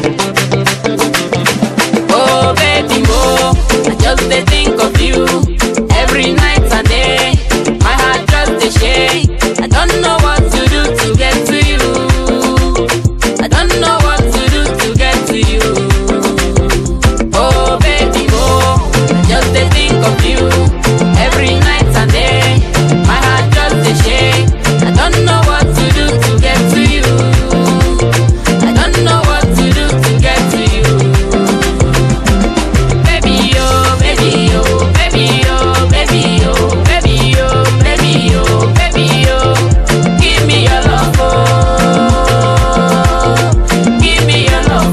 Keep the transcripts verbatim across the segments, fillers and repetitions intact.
Oh baby mo, I just dey think of you every night and day. My heart just dey shake. I don't know what to do to get to you. I don't know what to do to get to you. Oh baby mo, I just dey think of you every night and day. My heart just dey shake. I don't know what to do to get to you. I don't know what to do to get to you. Baby oh, baby oh, baby oh, baby oh, baby oh, baby oh, baby oh, give me your love oh, give me your love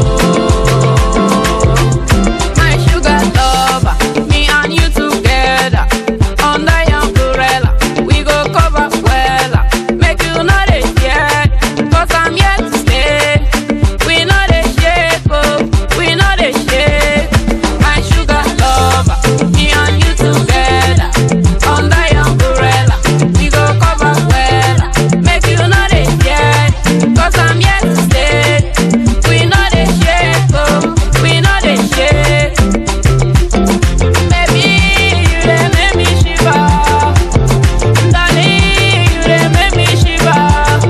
oh. My sugar lover, me and you together under your umbrella, we go cover well. Make you know they scared, cause I'm here to stay. We know they shake, oh, we know they shake. My sugar lover, me and you together under your umbrella, we go cover well. Make you know they scared, cause I'm here to stay. We know they shake, oh, we know they shake. Baby, you dey make me shiver. Darling, you dey make me shiver.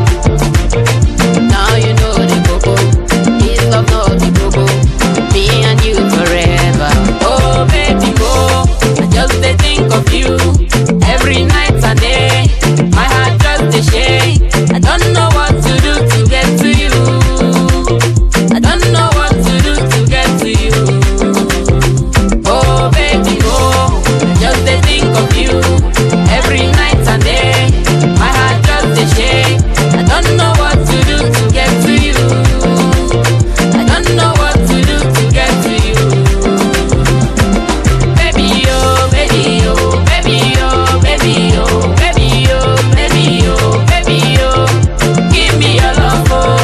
Now you know the coco, this love not the coco. Me and you forever. Oh baby, oh, I just dey think of you every night and day. My heart just dey shake. I don't know what to do to get to you. I don't know what to do to get to you. Oh baby, oh, I just dey think of you every night and day. My heart just dey shake. I don't know what to do to get to you. I don't know what to do to get to you. Baby oh, baby oh, baby oh, baby oh, baby oh, baby oh, baby oh, give me your love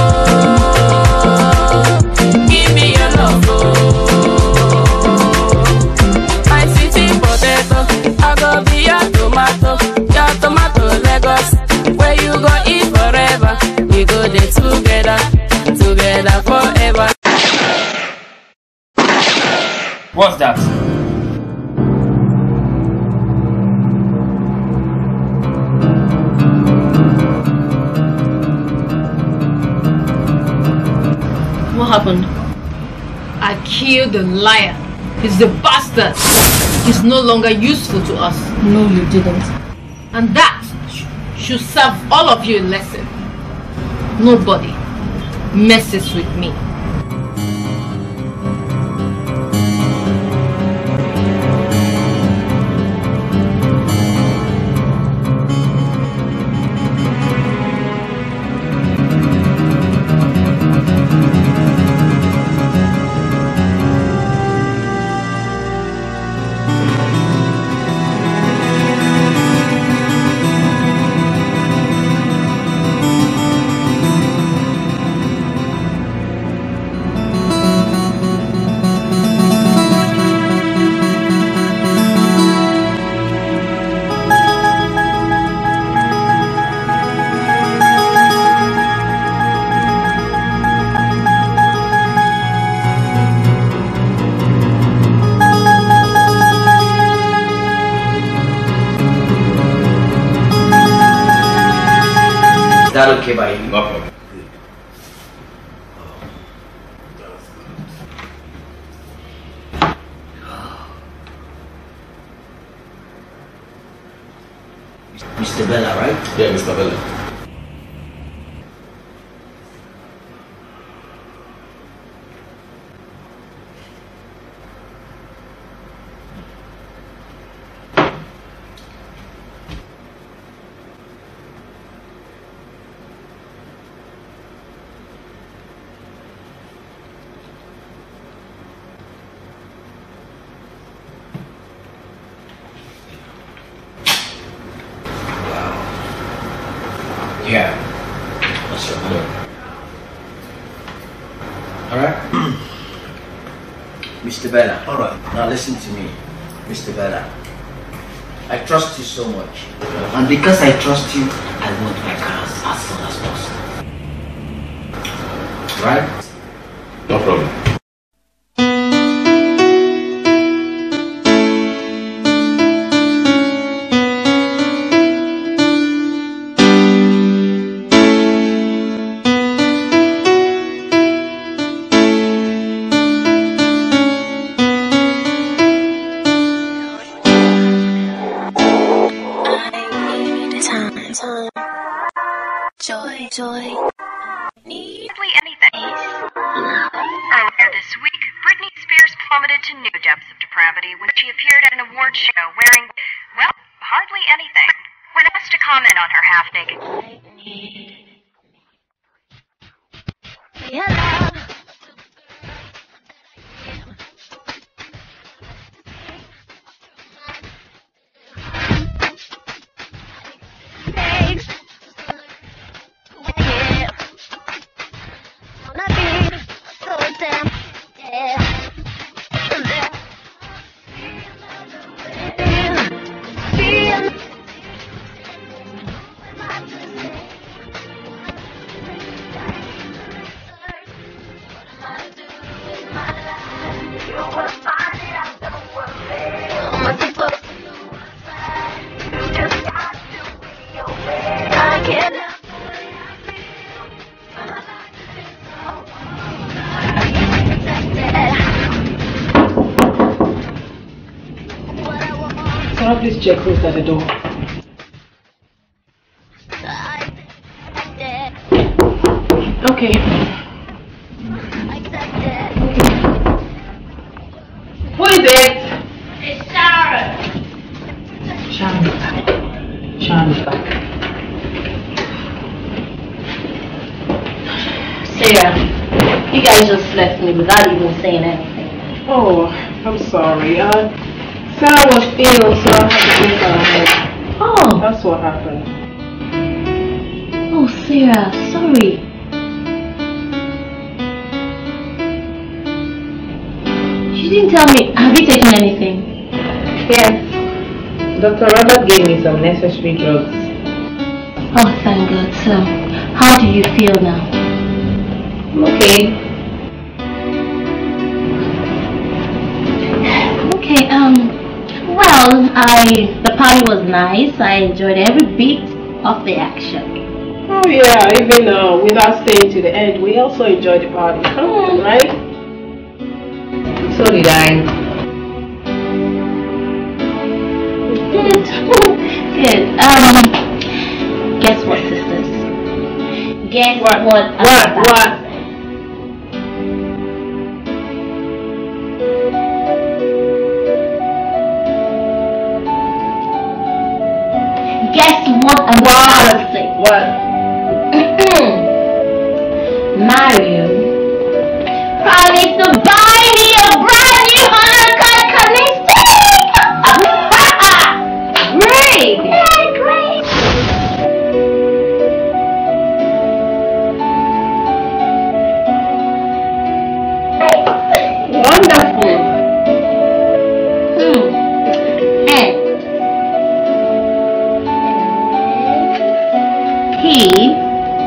oh, give me your love oh. My sweetie potato, I go be your tomato, your tomato Lagos, where you go eat forever. We go there together, together forever. What's that? What happened? I killed the liar. He's the bastard. He's no longer useful to us. No, you didn't. And that sh should serve all of you a lesson. Nobody messes with me. Is that okay by you? No problem. Mister Bella, right? Yeah, Mister Bella. Yeah. That's your mother. Alright? Mister Bella. Alright. Now listen to me. Mister Bella. I trust you so much. And because I trust you, I want my cars as soon as possible. Right? problem. Joy, joy, need anything. Earlier this week, Britney Spears plummeted to new depths of depravity when she appeared at an award show wearing, well, hardly anything. When asked to comment on her half-naked... Hello. Please check who's at the door. Okay. Who is it? It's Sharon. Sharon is back. Sharon is back. Sarah, you guys just left me without even saying anything. Oh, I'm sorry. Uh, Sarah was ill, so I had to take her ahead. Oh. That's what happened. Oh, Sarah, sorry. She didn't tell me. Have you taken anything? Yes. Doctor Robert gave me some necessary drugs. Oh, thank God. So, how do you feel now? I'm okay. Okay, um... Well, I the party was nice. I enjoyed every bit of the action. Oh yeah, even uh, without staying to the end, we also enjoyed the party, mm. right? So did I. Good. Good. Um, guess what, sisters? Guess what? What? What? What? Guess what I'm about to say? What? Mario promised to buy me a brand new undercut cutting stick! Great! Yeah, great! Wonderful! Hmm. And he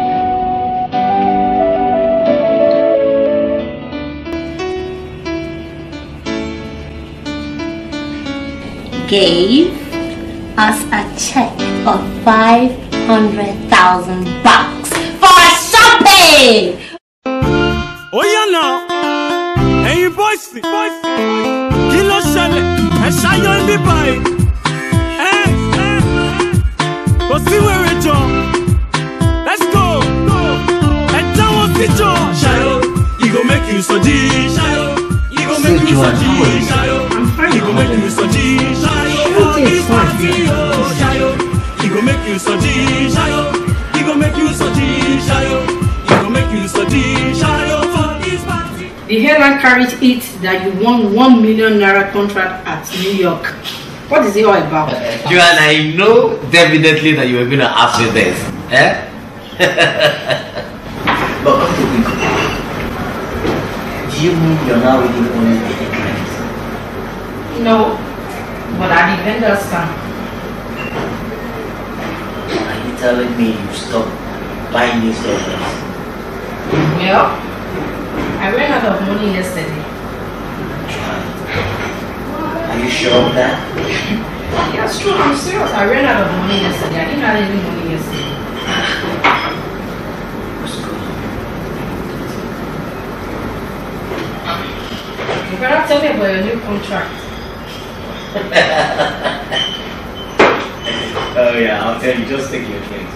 gave us a check of five hundred thousand bucks for shopping. Oh yeah, now, hey boys, boys, kilo shale, and shayo in the bike. Eh, eh, go see where we go. Let's go, go. And that was the job. Shayo, he go make you so G. Shayo, he go make you so G. Shayo, he go make you so G. He go make you so G, Shayo. He go make you so G, Shayo. He go make you so G, Shayo for his party. The headline carried it that you won one million naira contract at New York. What is it all about? Joanne, I know definitely that you were going to ask me this. Eh? But come to think of it, do you mean you're now reading only the headlines? No, but are the vendors come? Are you telling me you stopped buying newspapers? Well, I ran out of money yesterday. Are you sure of that? Yeah, it's true. I'm serious. I ran out of money yesterday. I didn't have any money yesterday. You better tell me about your new contract. Oh yeah, I'll tell you. Just take your drinks.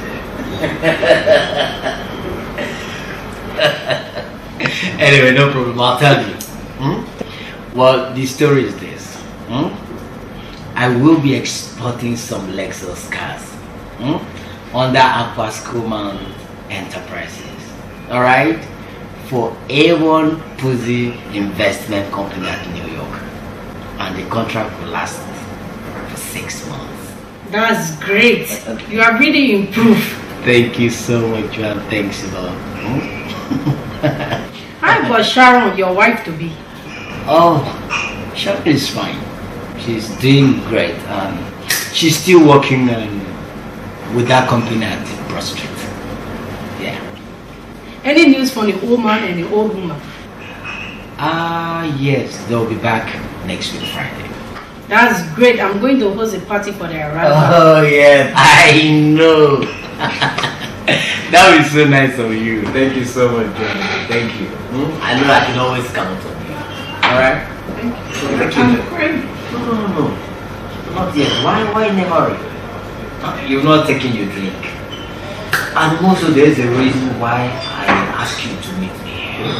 Anyway, no problem. I'll tell you. Hmm? Well, the story is this. Hmm? I will be exporting some Lexus cars hmm? under Aquas Coleman Enterprises. Alright? For A one Pussy Investment Company at New York. And the contract will last for six months. That's great. You are really improved. Thank you so much, Joan. Thanks a lot. Hmm? How about Sharon, your wife to be? Oh, Sharon is fine. She's doing great. Um, she's still working um, with that company at Broad Street. Yeah. Any news from the old man and the old woman? Ah, uh, yes. They'll be back next week, Friday. That's great. I'm going to host a party for their arrival. Oh, yeah. I know. That was so nice of you. Thank you so much, John. Thank you. Hmm? I know I can always count on you. Alright? Thank you. Thank you. I'm great. No, no, no. Not yet. Why, why never? You're not taking your drink. And also there's a reason why I asked you to meet me here.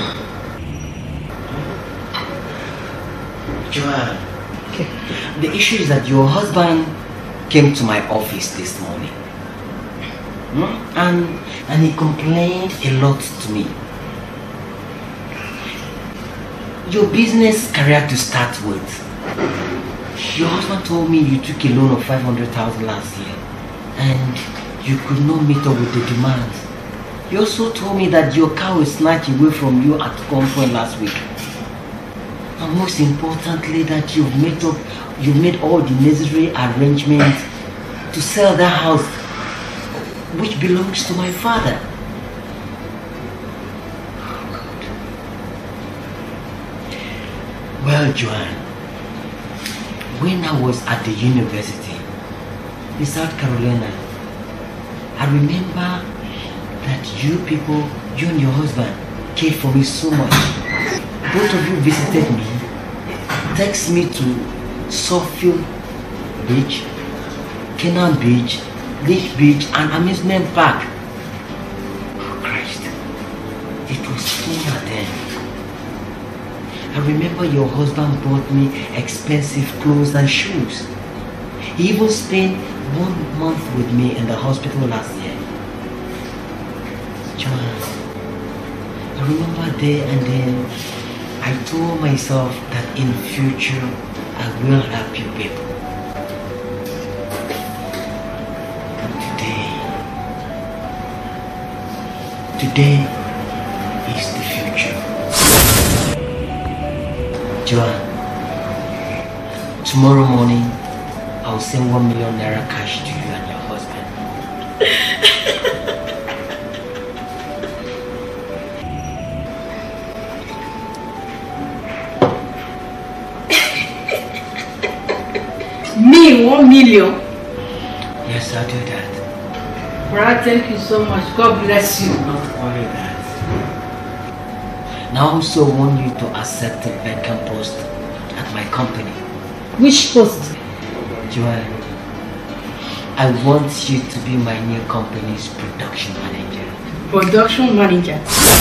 Joanne, okay. The issue is that your husband came to my office this morning. Hmm? And, and he complained a lot to me. Your business career to start with. Your husband told me you took a loan of five hundred thousand dollars last year and you could not meet up with the demands. He also told me that your car was snatched away from you at gunpoint last week. And most importantly, that you've made up, you made all the necessary arrangements to sell that house which belongs to my father. Well, Joanne, when I was at the university in South Carolina, I remember that you people, you and your husband, cared for me so much. Both of you visited me, text me to Suffield Beach, Canaan Beach, Lake Beach, and amusement park. Oh Christ, it was summer then. I remember your husband bought me expensive clothes and shoes. He even spent one month with me in the hospital last year. Joanne, I remember there and then I told myself that in future I will help you people. But today, today is the future. Joanne, tomorrow morning I'll send one million naira cash to you and your husband. Me, one million? Yes, I'll do that. Brad, thank you so much. God bless you. Not only that. Now I also want you to accept a vacant post at my company. Which post? Joanne, I want you to be my new company's production manager. Production manager?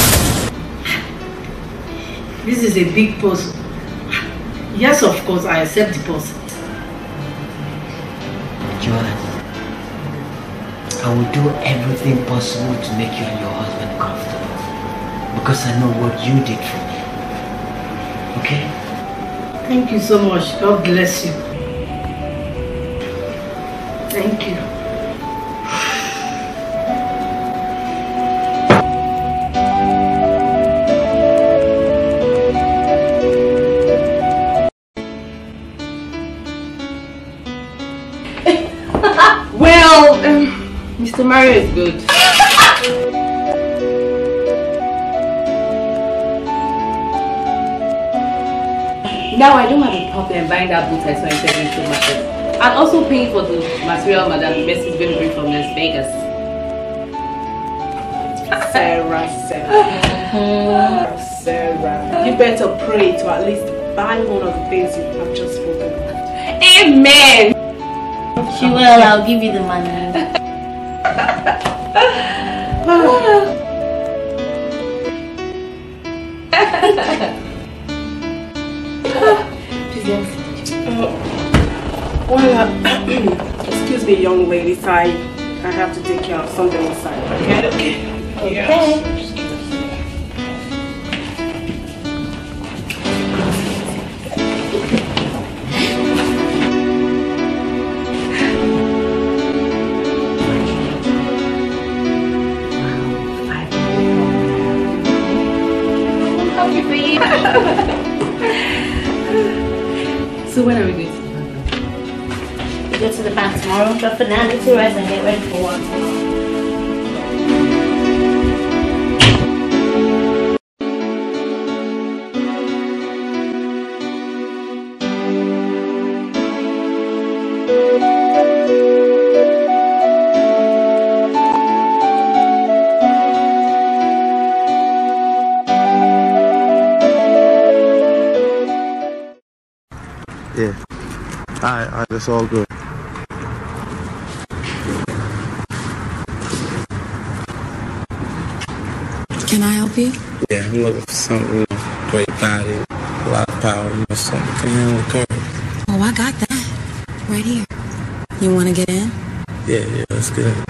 This is a big post. Yes, of course, I accept the post. Joanne, I will do everything possible to make you and your husband comfortable. Because I know what you did for me. Okay? Thank you so much. God bless you. Thank you. Well, um, Mister Mario is good. Now I don't have a problem buying that boot I saw in Technical Market. And also paying for the material Madam Messi is going to bring from Las Vegas. Sarah, Sarah, Sarah. You better pray to at least buy one of the things you have just spoken about. Amen! She will, I'll give you the money. Well, excuse me, young ladies. I I have to take care of something inside. Okay. Okay. Yes. So when are we going to the We go to the bank tomorrow, but for now, let's rest and get ready for work. Yeah. Alright, alright, that's all good. Can I help you? Yeah, I'm looking for something, you know, great body, a lot of power, you know, something can handle the curve. Oh, I got that. Right here. You want to get in? Yeah, yeah, let's get in.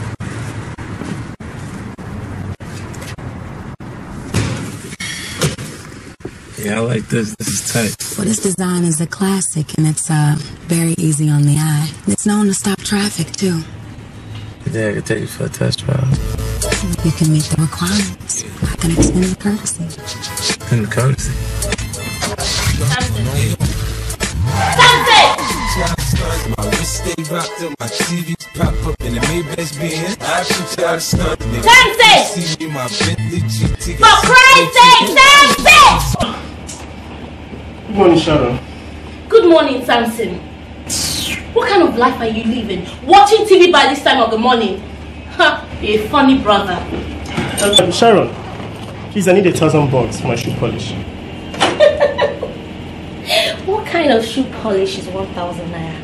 Yeah, I like this. This is tight. Well, this design is a classic, and it's uh, very easy on the eye. It's known to stop traffic, too. Yeah, I can take you for a test drive. You can meet the requirements. I can extend the courtesy. Extend the courtesy? My wrist stay rocked up, my T Vs pop up in the Maybach's being. I shoot y'all to stunt, nigga. Sunset! See me, my Bentley G T. For Christ's sake, Sunset! Good morning, Sharon. Good morning, Samson. What kind of life are you living? Watching T V by this time of the morning? Ha! You're a funny brother. Um, Sharon, please, I need a thousand bucks for my shoe polish. What kind of shoe polish is one thousand naira?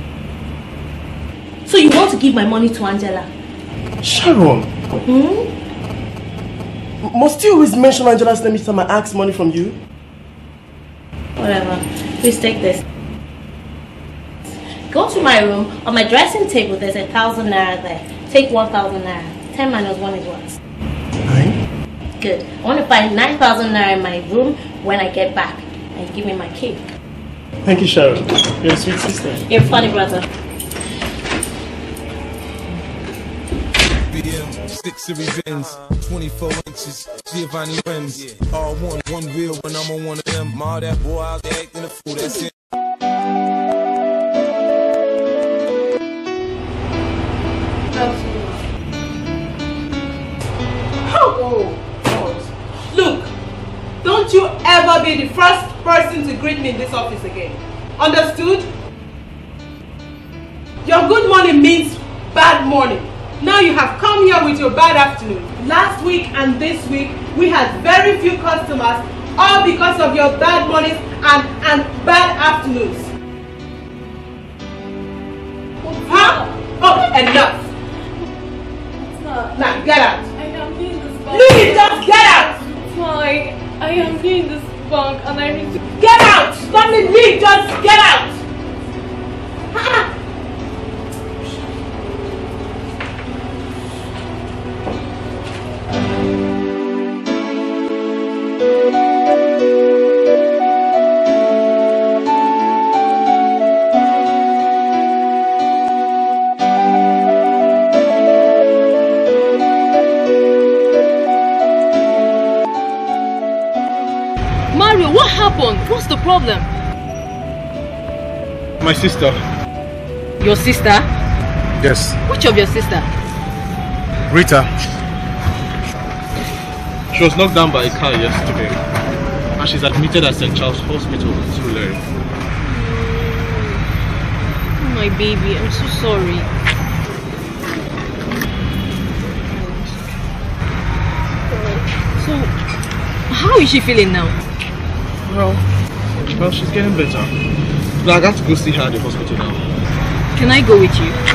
So you want to give my money to Angela? Sharon! Hmm? Must you always mention Angela's name each time I ask money from you? Whatever. Please take this. Go to my room. On my dressing table, there's a thousand naira there. Take one thousand naira. Ten minus one is what? Nine? Good. I want to find nine thousand naira in my room when I get back. And give me my key. Thank you, Sharon. You're a sweet sister. You're a funny brother. B M, six series Benz, twenty-four inches, Giovanni rims. All one, one wheel when I'm on one of them. All that boy out there acting a fool, that's it. Oh, look, don't you ever be the first person to greet me in this office again. Understood? Your good morning means bad morning. Now you have come here with your bad afternoon. Last week and this week, we had very few customers, all because of your bad mornings and, and bad afternoons. Huh? Oh, enough. Now, get out. I am new in this bank. Leave, just get out. Why? I am new in this bank and I need to get out. Don't leave, just get out. What happened? What's the problem? My sister. Your sister? Yes. Which of your sister? Rita. She was knocked down by a car yesterday. And and she's admitted at Saint Charles Hospital in Surulere. Oh, my baby, I'm so sorry. So, how is she feeling now? Well, well, she's getting better. But I got to go see her at the hospital now. Can I go with you?